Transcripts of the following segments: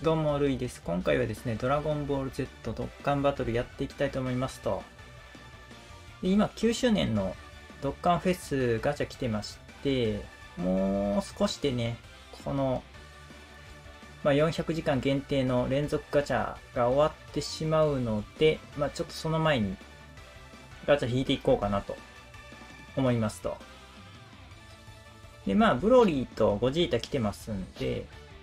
どうも、ルイです。今回はですね、ドラゴンボール Z ドッカンバトルやっていきたいと思いますと。で今、9周年のドッカンフェスガチャ来てまして、もう少しでね、この、400時間限定の連続ガチャが終わってしまうので、ちょっとその前にガチャ引いていこうかなと思いますと。で、ブロリーとゴジータ来てますんで、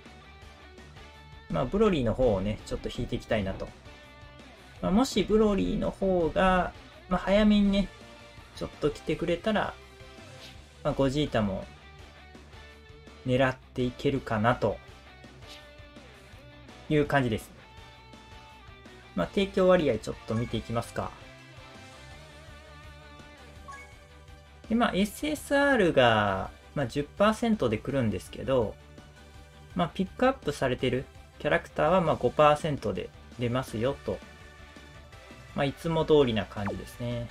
ブロリーの方をね、ちょっと引いていきたいなと。もしブロリーの方が、早めにね、ちょっと来てくれたら、ゴジータも狙っていけるかなという感じです。提供割合ちょっと見ていきますか。で、SSR が、10% で来るんですけど、ピックアップされてるキャラクターは5% で出ますよと。いつも通りな感じですね。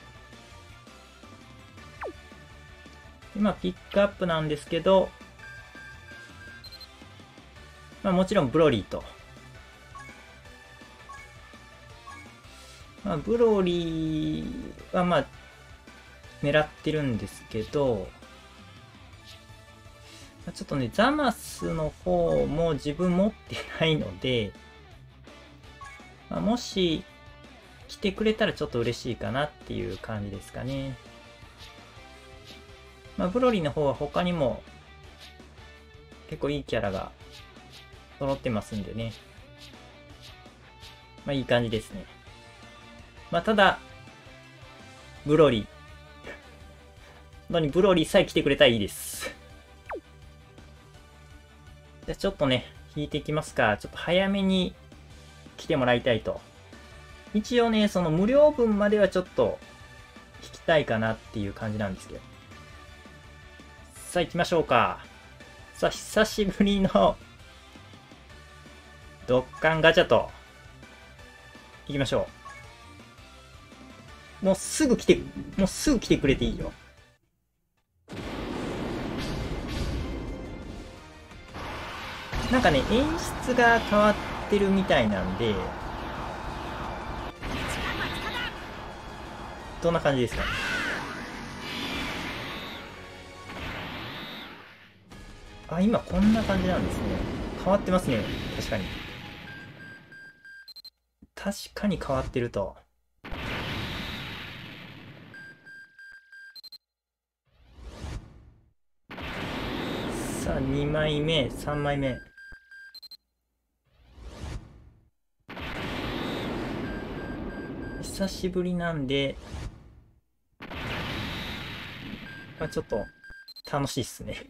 今ピックアップなんですけど、もちろんブロリーと。ブロリーは狙ってるんですけど、ちょっとね、ザマスの方も自分持ってないので、もし来てくれたらちょっと嬉しいかなっていう感じですかね。ブロリーの方は他にも結構いいキャラが揃ってますんでね。いい感じですね。ただ、ブロリー。本当にブロリーさえ来てくれたらいいです。じゃあちょっとね、引いていきますか。ちょっと早めに来てもらいたいと。一応ね、その無料分まではちょっと引きたいかなっていう感じなんですけど。さあ行きましょうか。さあ久しぶりのドッカンガチャと行きましょう。もうすぐ来てくれていいよ。なんかね、演出が変わってるみたいなんで、どんな感じですかね。今こんな感じなんですね。変わってますね。確かに。確かに変わってると。さあ、2枚目、3枚目。久しぶりなんで、ちょっと楽しいっすね。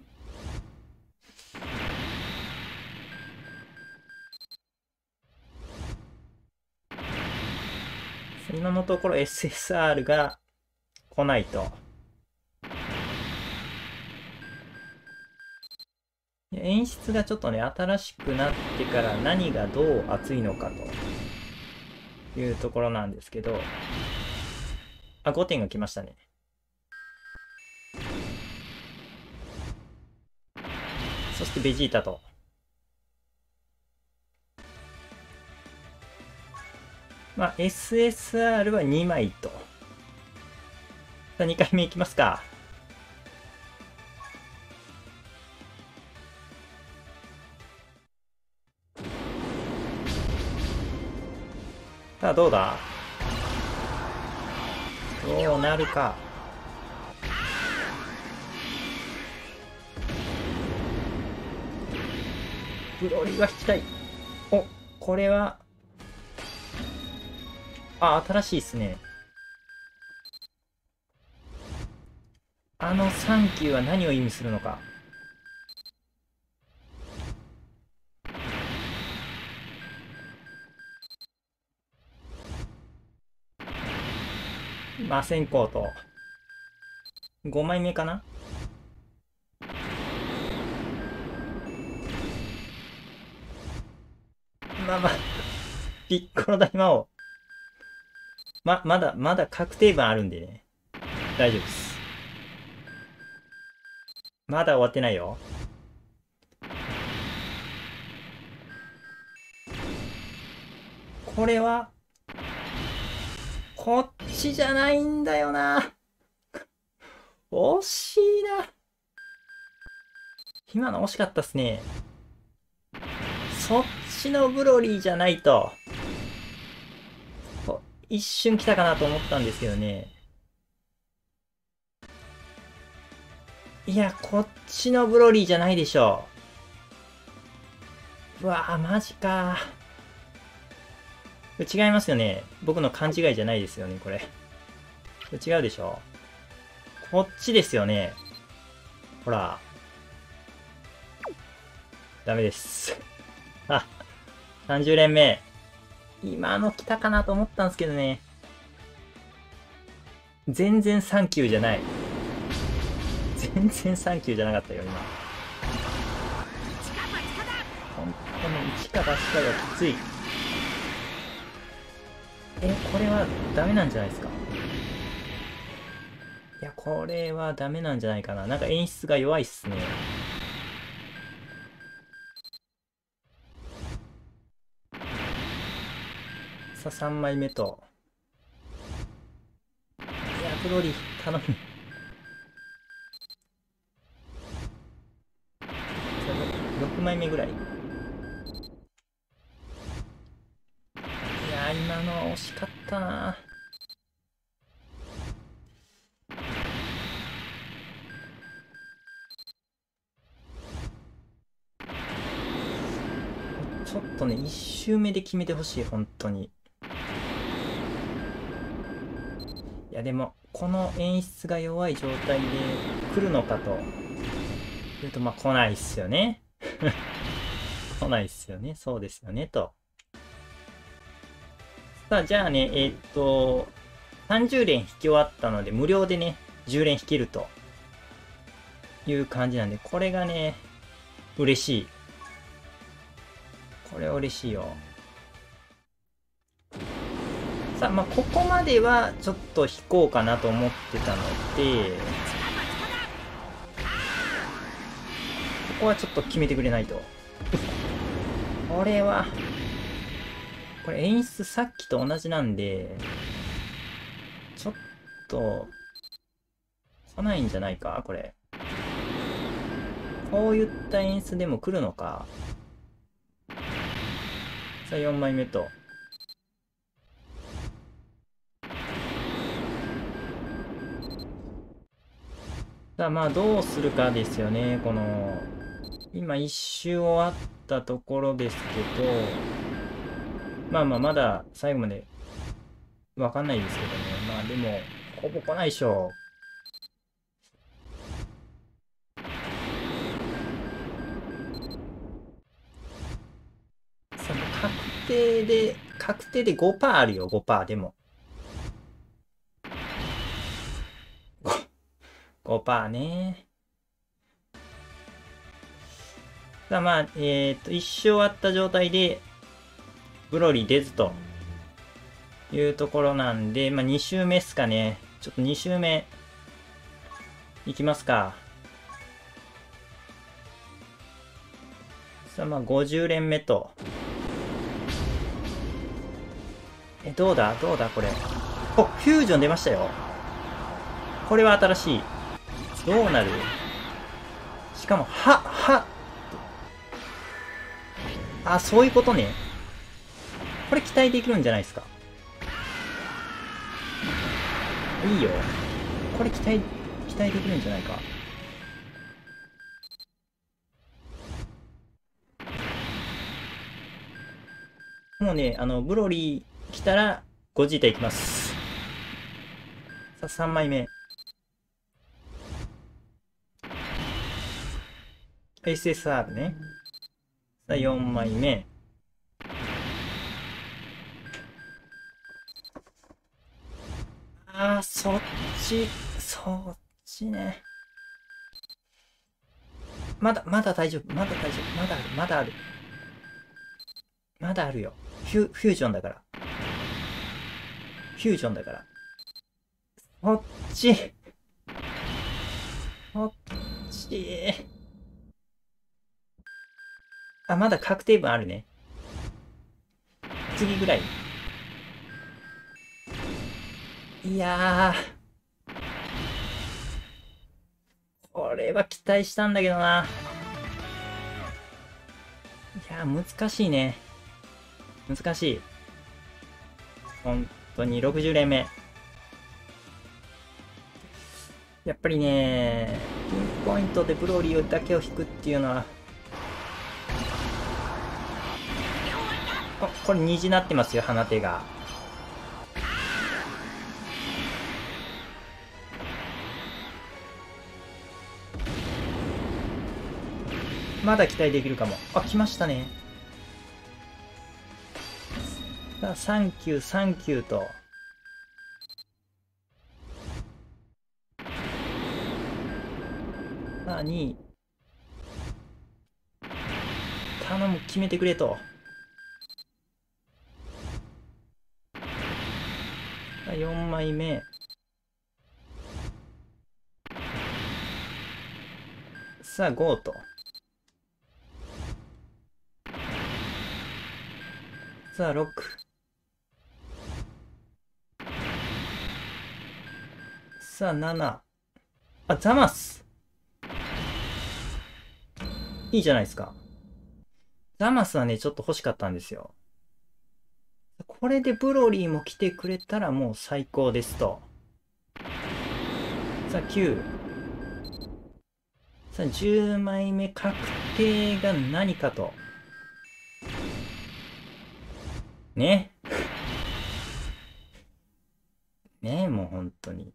今のところ SSR が来ないと。演出がちょっとね、新しくなってから何がどう熱いのかというところなんですけど、5点が来ましたね。そしてベジータと。SSR は2枚と。さあ、2回目いきますか。さあ、どうだ？どうなるか。ブロリーは引きたい。お、これは、新しいっすね。サンキューは何を意味するのか。先行と。5枚目かな。ピッコロ大魔王。まだ確定分あるんでね。大丈夫です。まだ終わってないよ。 これは、こっちじゃないんだよな。惜しいな。今の惜しかったっすね。そっちのブロリーじゃないと。一瞬来たかなと思ったんですけどね。いや、こっちのブロリーじゃないでしょう。うわぁ、マジか。違いますよね。僕の勘違いじゃないですよね、これ。違うでしょ。こっちですよね。ほら。ダメです。あ、30連目。今の来たかなと思ったんですけどね。全然サンキューじゃない。全然サンキューじゃなかったよ、今。本当に一か八かがきつい。これはダメなんじゃないですか。いや、これはダメなんじゃないかな。なんか演出が弱いっすね。さあ、3枚目と。いや、ブロリー、頼む。6枚目ぐらい。いや、今のは惜しかったな。ちょっとね、1周目で決めてほしい、本当に。いや、でも、この演出が弱い状態で来るのかというと、まあ来ないっすよね。来ないっすよね。そうですよね、と。さあ、じゃあね、30連引き終わったので、無料でね、10連引けるという感じなんで、これがね、嬉しい。これは嬉しいよ。さあ、まあ、ここまではちょっと引こうかなと思ってたので、ここはちょっと決めてくれないと。これは、これ演出さっきと同じなんで、ちょっと、来ないんじゃないかこれ。こういった演出でも来るのか。さあ、4枚目と。さあ、まあ、どうするかですよね。この、今一周終わったところですけど、まあまあ、まだ最後までわかんないですけどね。まあでも、ほぼ来ないでしょう。さあ、確定で5%あるよ、5%でも。5%ね。さあまあ、一周終わった状態で、ブロリー出ずというところなんで、まあ2周目っすかね。ちょっと2周目、いきますか。さあまあ50連目と。どうだこれ。お、フュージョン出ましたよ。これは新しい。どうなる？しかも、あ、そういうことね。これ期待できるんじゃないですか。いいよ。これ期待できるんじゃないか。もうね、ブロリー来たら、ゴジータいきます。さあ、3枚目。SSR ね。さあ、4枚目。あー、そっちね。まだ大丈夫。まだ大丈夫。まだある。まだあるよ。フュージョンだから。フュージョンだから。こっち。こっち。あ、まだ確定分あるね。次ぐらい。 いやー、これは期待したんだけどな。いやー、難しいね。難しい。本当に60連目。やっぱりね、ピンポイントでブロリーだけを引くっていうのは、あ、これ虹なってますよ、鼻手が。まだ期待できるかも。あ、来ましたね。さあ、サンキュー、サンキューと。さあ、2頼む、決めてくれと。さあ、4枚目。さあ、5と。さあ、6。さあ、7。あ、ザマス。いいじゃないですか。ザマスはね、ちょっと欲しかったんですよ。これでブロリーも来てくれたらもう最高ですと。さあ、9。さあ、10枚目確定が何かと。ね。ね、もう本当に。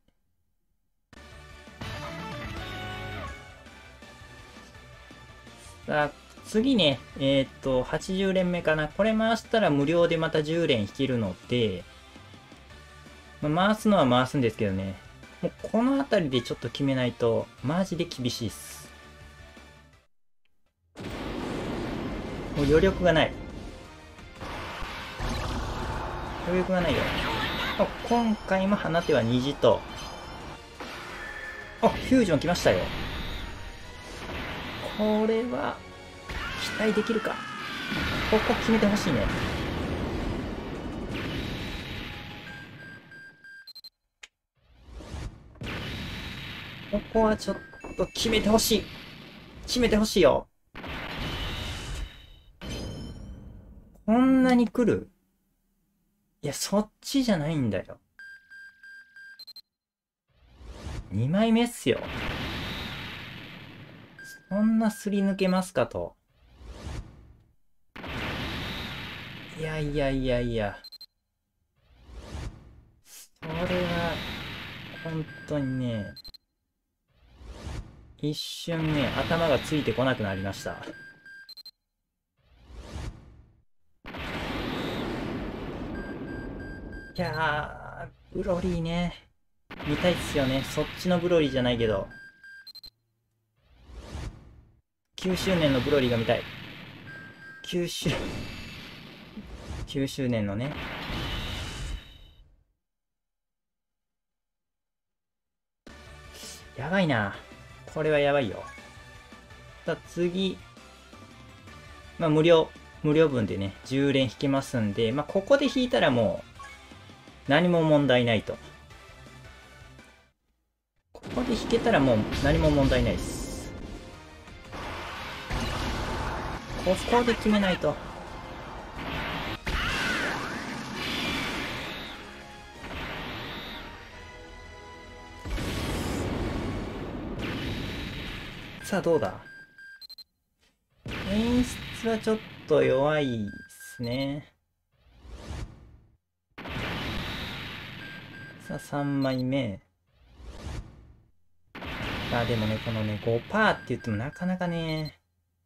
さあ、次ね、80連目かな。これ回したら無料でまた10連引けるので、まあ、回すのは回すんですけどね。もうこの辺りでちょっと決めないと、マジで厳しいっす。もう余力がない。余力がないよ。あ、今回も放ては虹と。あ、フュージョン来ましたよ。これは、期待できるか。ここ決めてほしいね。ここはちょっと決めてほしい。決めてほしいよ。こんなに来る？いや、そっちじゃないんだよ。2枚目っすよ。そんなすり抜けますかと。いやいやいやいや。それは、本当にね、一瞬ね、頭がついてこなくなりました。いやー、ブロリーね。見たいっすよね。そっちのブロリーじゃないけど。9周年のブロリーが見たい。9周、9周年のね。やばいな。これはやばいよ。さあ次。まあ無料分でね、10連引けますんで、まあここで引いたらもう何も問題ないと。ここで引けたらもう何も問題ないです。ここで決めないと。さあどうだ？演出はちょっと弱いですね。さあ3枚目。あ、でもね、このね、5%って言ってもなかなかね、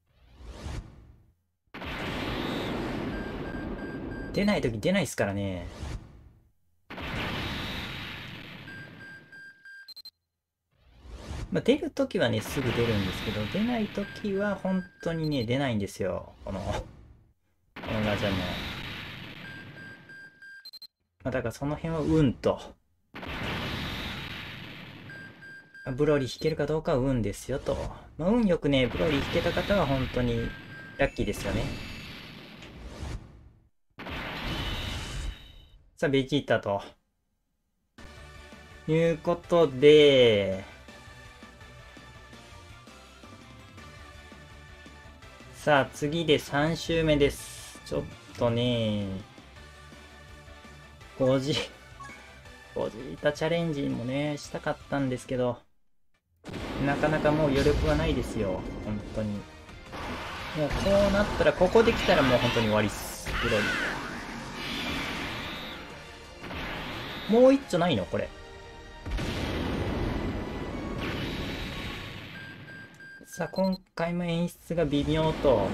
出ないとき出ないっすからね。まあ、出るときはね、すぐ出るんですけど、出ないときは本当にね、出ないんですよ。このガチャも。まあ、だからその辺は運と。ブロリー引けるかどうかは運ですよと。まあ、運よくね、ブロリー引けた方は本当にラッキーですよね。さあ、ベジータと。 いうことで、さあ次で3周目です。ちょっとね、ゴジータチャレンジもね、したかったんですけど、なかなかもう余力がないですよ。本当に。もうこうなったら、ここできたらもう本当に終わりっす。ブロリー。もう一丁ないのこれ。さあ、今回も演出が微妙と。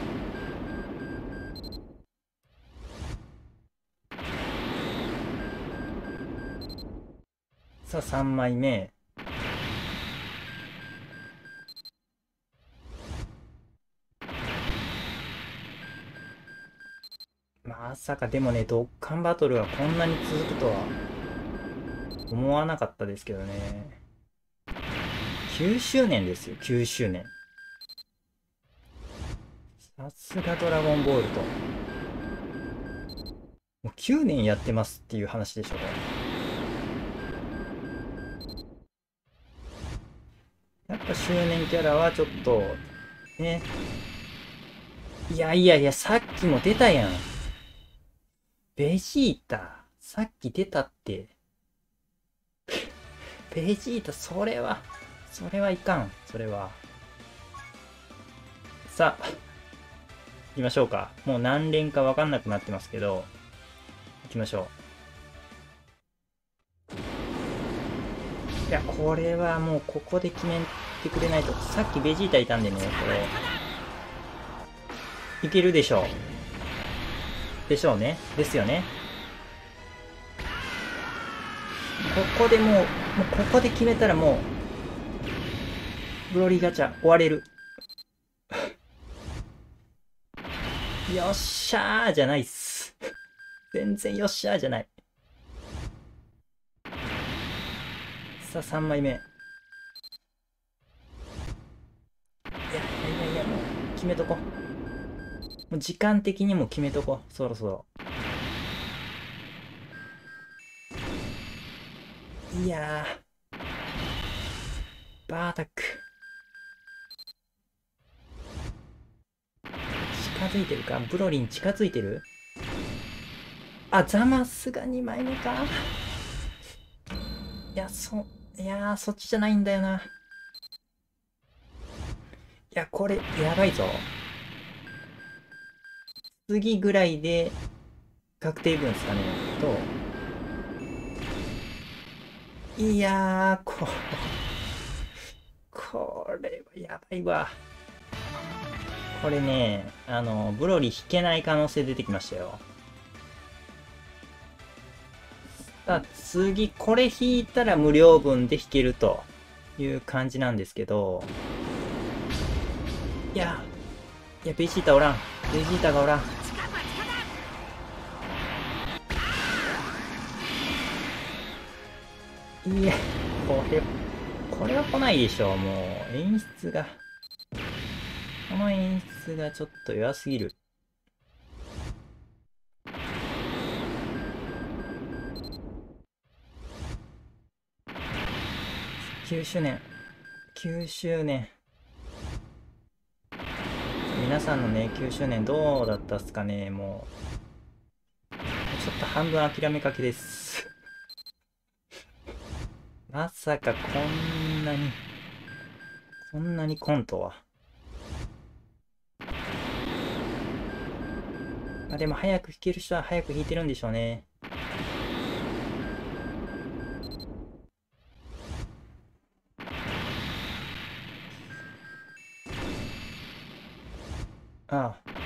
さあ、3枚目。まさかでもね、ドッカンバトルがこんなに続くとは思わなかったですけどね。9周年ですよ、9周年。さすがドラゴンボールと。もう9年やってますっていう話でしょ、これ。やっぱ周年キャラはちょっと、ね。いやいやいや、さっきも出たやん。ベジータ。さっき出たって。ベジータ、それはいかん。それは。さあ、行きましょうか。もう何連かわかんなくなってますけど、行きましょう。いや、これはもうここで決めてくれないと。さっきベジータいたんでね、これ。いけるでしょう。でしょうね。ですよね。ここでもうここで決めたらもう、ブロリーガチャ終われる。よっしゃーじゃないっす。全然よっしゃーじゃない。さあ、3枚目。いやいやいや、もう決めとこう。もう時間的にも決めとこう。そろそろ。いやー。バーアタック。近づいてるかブロリン近づいてる。あ、ザマスが2枚目か。いや、そっちじゃないんだよな。いや、これ、やばいぞ。次ぐらいで、確定分ですかね。いやー、これはやばいわ。これね、ブロリー引けない可能性出てきましたよ。さあ、次、これ引いたら無料分で引けるという感じなんですけど、いや、ベジータおらん。ベジータがおらん。いや、これは来ないでしょう、もう。演出が。この演出がちょっと弱すぎる。9周年。9周年。皆さんのね、9周年どうだったっすかね、もう。ちょっと半分諦めかけです。まさかこんなにコントは。まあでも早く弾ける人は早く弾いてるんでしょうね。ああ。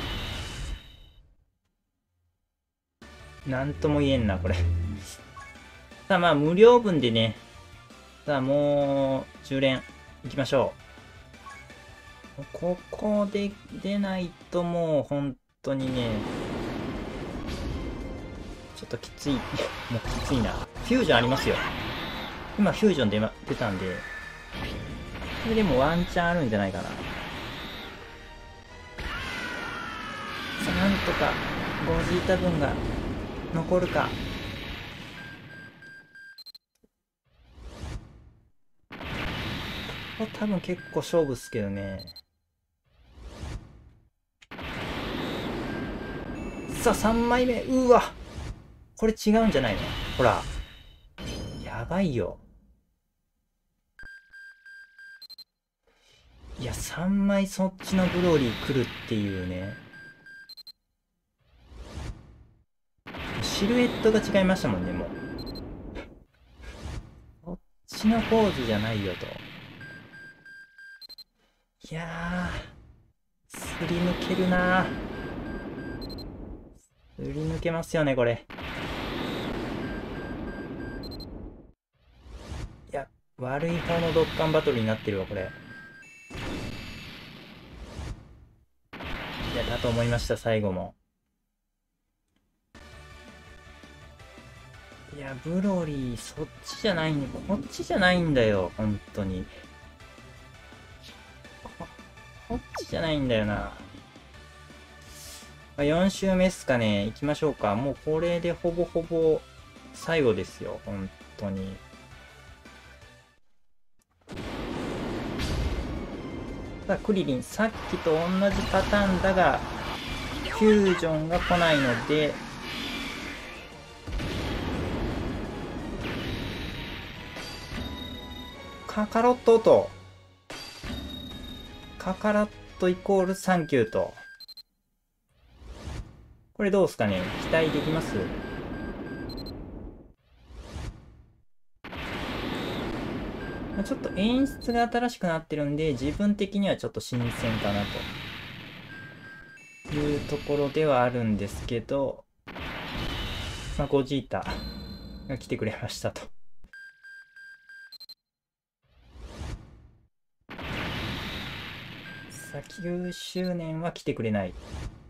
なんとも言えんな、これ。さあまあ無料分でね。さあもう、10連いきましょう。ここで出ないともう本当にね、ちょっときつい。もうきついな。フュージョンありますよ。今フュージョン出たんで、これでもワンチャンあるんじゃないかな。さあなんとか、ゴジータ分が残るか。 こ多分結構勝負っすけどね。さあ、3枚目。うわ。これ違うんじゃないの？ほら。やばいよ。いや、3枚そっちのブローリー来るっていうね。シルエットが違いましたもんね、もう。こっちのポーズじゃないよと。いやー、すり抜けるなー。すり抜けますよね、これ。いや、悪い方のドッカンバトルになってるわ、これ。いや、だと思いました、最後も。いや、ブロリー、そっちじゃないんだ。こっちじゃないんだよ、本当に。こっちじゃないんだよな。4周目っすかね。行きましょうか。もうこれでほぼほぼ最後ですよ、本当に。さあ、クリリン、さっきと同じパターンだが、フュージョンが来ないので、カカロットと、カカロットイコールサンキューと。これどうすかね？期待できます？ちょっと演出が新しくなってるんで、自分的にはちょっと新鮮かなというところではあるんですけど、まあ、ゴジータが来てくれましたと。さあ、9周年は来てくれない。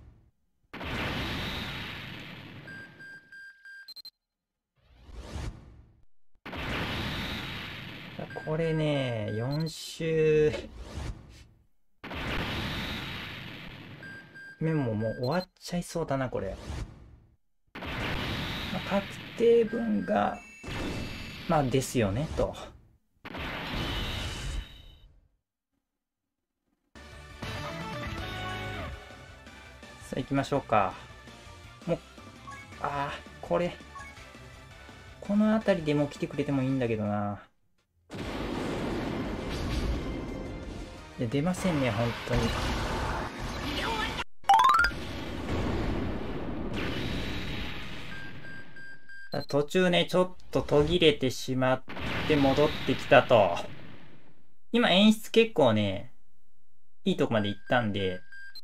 これね、4周目ももう終わっちゃいそうだな、これ。まあ、確定分が、まあですよね、と。さあ、行きましょうか。もう、ああ、この辺りでもう来てくれてもいいんだけどな。いや、出ませんね、本当に。途中ね、ちょっと途切れてしまって戻ってきたと。今演出結構ね、いいとこまで行ったんで、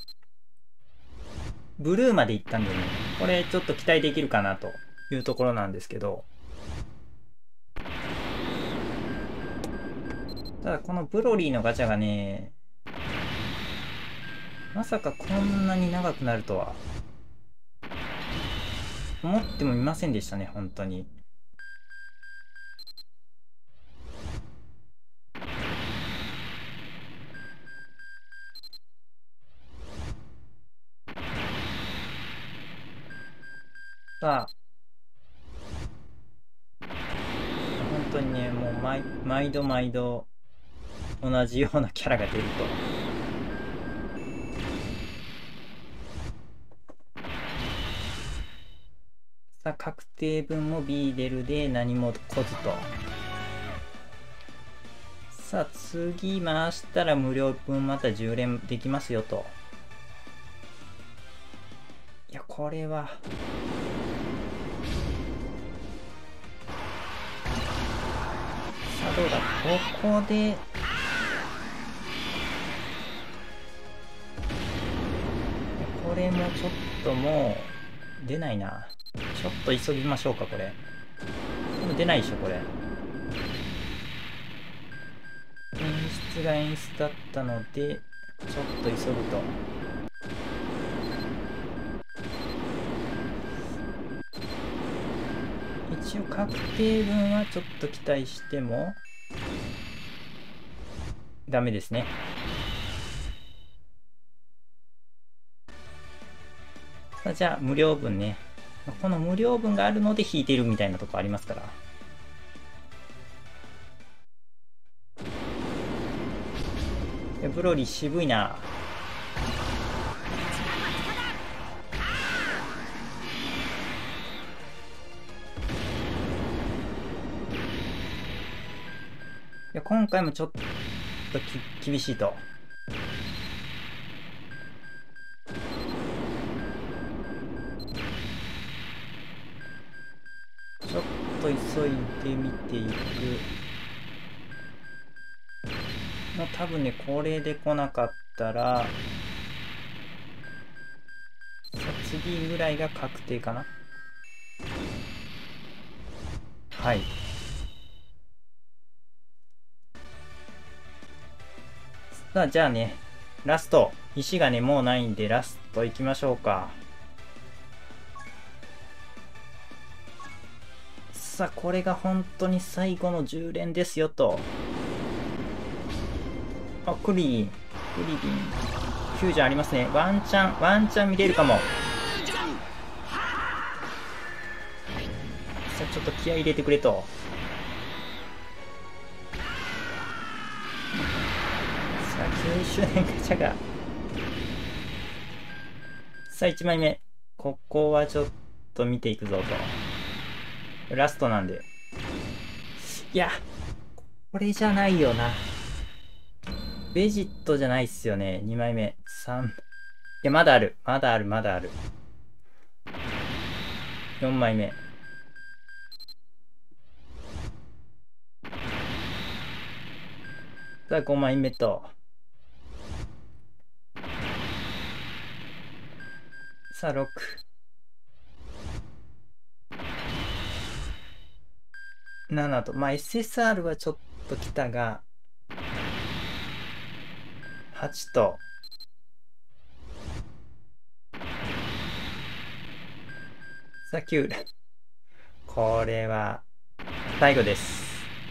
ブルーまで行ったんでね、これちょっと期待できるかなというところなんですけど、ただこのブロリーのガチャがね、まさかこんなに長くなるとは思ってもみませんでしたね、本当に。さあ、本当にね、もう毎度毎度同じようなキャラが出ると。さあ、確定分も B 出るで何も来ずと。さあ、次回したら無料分また10連できますよと。いや、これは。さあ、どうだ。ここで、これもちょっともう、出ないな。ちょっと急ぎましょうか、これ。でも出ないでしょ、これ。演出が演出だったので、ちょっと急ぐと。一応確定分はちょっと期待しても、ダメですね。じゃあ、無料分ね。この無料分があるので引いてるみたいなとこありますから。 ブロリー渋いな。いや今回もちょっと厳しいと。ちょっと急いでみていく。もう多分ね、これで来なかったら、さあ次ぐらいが確定かな。はい。さあ、じゃあね、ラスト。石がね、もうないんで、ラスト行きましょうか。さあ、これが本当に最後の10連ですよと。あ、クリリン。フュージョンありますね。ワンチャン見れるかも。さあ、ちょっと気合い入れてくれと。さあ、9周年ガチャが。さあ、1枚目。ここはちょっと見ていくぞと。ラストなんで。いや、これじゃないよな。ベジットじゃないっすよね。2枚目。3。いや、まだある。4枚目。さあ、5枚目と。さあ、6。7と。まあ、SSR はちょっと来たが、8と。さあ、9。これは、最後です。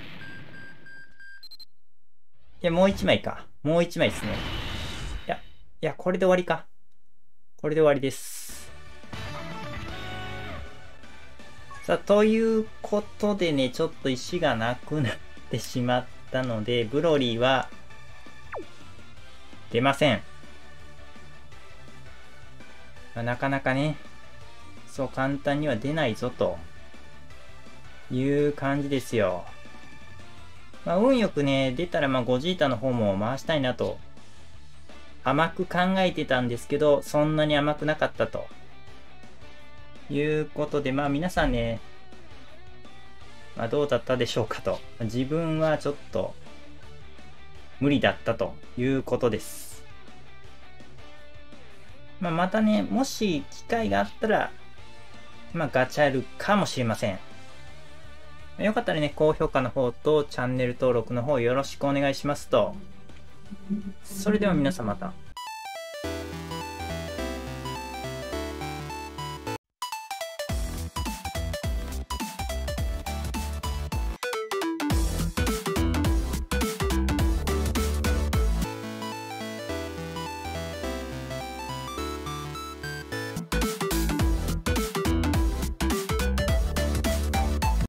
いや、もう1枚か。もう1枚ですね。いや、これで終わりか。これで終わりです。さあ、ということでね、ちょっと石がなくなってしまったので、ブロリーは、出ません。まあ、なかなかね、そう簡単には出ないぞという感じですよ。まあ、運よくね、出たらゴジータの方も回したいなと甘く考えてたんですけど、そんなに甘くなかったということで、まあ皆さんね、どうだったでしょうかと。自分はちょっと無理だったということです。またね、もし機会があったら、ガチャるかもしれません。よかったらね、高評価の方とチャンネル登録の方よろしくお願いしますと。それでは皆さんまた。